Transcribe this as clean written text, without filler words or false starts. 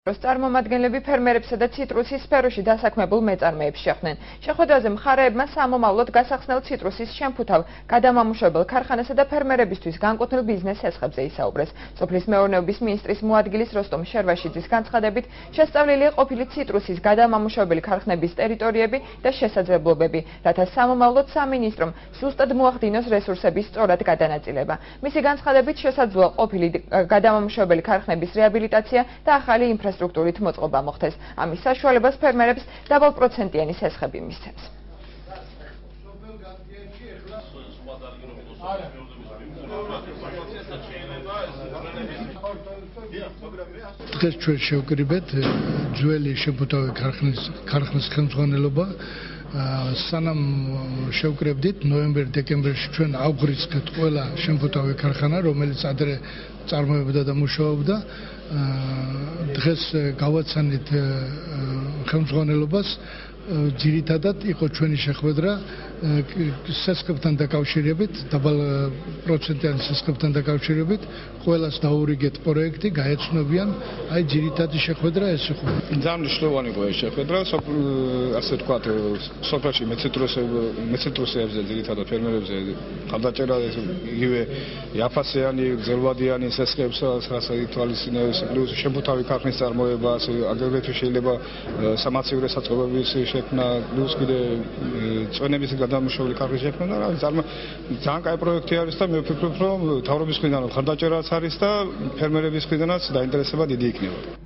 წარმომადგენლები ფერმერებსა და ციტრუსის სფეროში დასაქმებულ მეწარმეებს შეხვდნენ. შეხვედრაზე მხარეებმა სამომავლოდ გასახსნელ ციტრუსის შემფუთავ გადამამუშავებელ ქარხანასა და ფერმერებისთვის განკუთვნილ ბიზნეს შესახებზე ისაუბრეს. სოფლის მეურნეობის მინისტრის მოადგილის როსტომ შერვაშიძის განცხადებით, შესწავლილია ყოფილი ციტრუსის გადამამუშავებელი ქარხნების ტერიტორიები და შესაძლებლობები, რათა სამომავლოდ სამინისტრომ სუსტად მოახდინოს რესურსების სწორად გადანაწილება. მისი განცხადებით შესაძლოა ყოფილი გადამამუშავებელი ქარხნების რეაბილიტაცია და ახალი ინფრასტრუქტურით მოწყობა მოხდეს. ამის საშუალებას ფერმერებს დაბალპროცენტიანი სესხები მისცემს. დღეს ჩვენ შევკრიბეთ ძველი შემფუთავი ქარხნის ხელმძღვანელობა. სანამ შევკრებდით ნოემბერ-დეკემბერში ჩვენ ავღრისთ ყველა შემფუთავი ქარხანა, რომელიც ადრე წარმოებდა და მუშაობდა. დღეს გავაცანით ხელმძღვანელობას. ძირითადად იყო ჩვენი შეხვედრა სესხებთან დაკავშირებით, დაბალ პროცენტიანი სესხებთან დაკავშირებით. ყველას დაურიგეთ პროექტი, გაეცნობიან. აი ძირითადი შეხვედრა ეს იყო. ძალიან მნიშვნელოვანი იყო ეს შეხვედრა, ასე ვთქვათ, სოფელში მეციტრუსეებზე, ძირითადად ფერმერებზე ხალხაჭერა იგივე იაფასიანი, გრძელვადიანი სესხებს, რასაც ითვალისწინებს, პლუს შემფუთავი ქარხნის წარმოება, აგრეთვე შეიძლება სამაცივრო საწყობების შექმნა, პლუს კიდე წვენების გადამუშავებული ქარხნის შექმნა და ძალიან კაი პროექტი არის და მე ვფიქრობ, რომ მთავრობის მხრიდან ხალხაჭერაც არის და ფერმერების მხრიდანაც დაინტერესება დიდი იქნება.